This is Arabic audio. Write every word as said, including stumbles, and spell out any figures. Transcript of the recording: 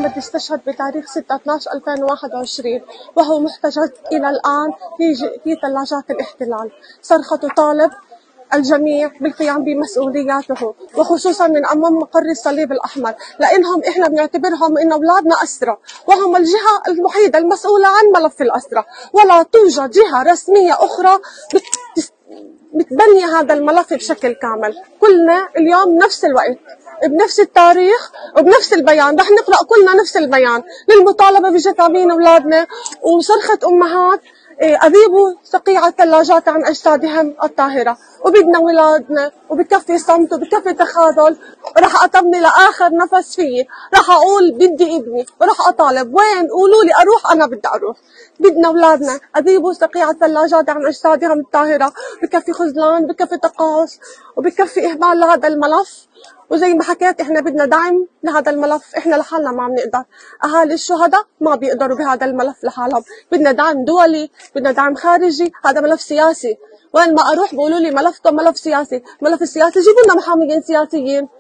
محمد استشهد بتاريخ ستة اثناشر ألفين وواحد وعشرين وهو محتجز إلى الآن في في ثلاجات الاحتلال. صرخة تطالب الجميع بالقيام بمسؤولياته، وخصوصا من امام مقر الصليب الاحمر، لانهم احنا بنعتبرهم ان اولادنا اسرى، وهم الجهه الوحيده المسؤوله عن ملف الاسرى، ولا توجد جهه رسميه اخرى بتبني هذا الملف بشكل كامل. كلنا اليوم نفس الوقت بنفس التاريخ وبنفس البيان، رح نقرأ كلنا نفس البيان للمطالبة بجثامين أولادنا وصرخة أمهات أذيبوا صقيع الثلاجات عن أجسادهم الطاهرة، وبدنا أولادنا وبكفي صمت وبكفي تخاذل. رح أطمني لآخر نفس فيي، رح أقول بدي ابني ورح أطالب، وين قولوا لي أروح أنا بدي أروح. بدنا أولادنا أذيبوا صقيع الثلاجات عن أجسادهم الطاهرة، بكفي خذلان، بكفي تقاص، وبكفي إهمال لهذا الملف. وزي ما حكيت احنا بدنا دعم لهذا الملف، احنا لحالنا ما عم نقدر، اهالي الشهداء ما بيقدروا بهذا الملف لحالهم، بدنا دعم دولي، بدنا دعم خارجي، هذا ملف سياسي. وين ما اروح بيقولوا لي ملفكم ملف سياسي، ملف السياسي جيبوا لنا محاميين سياسيين،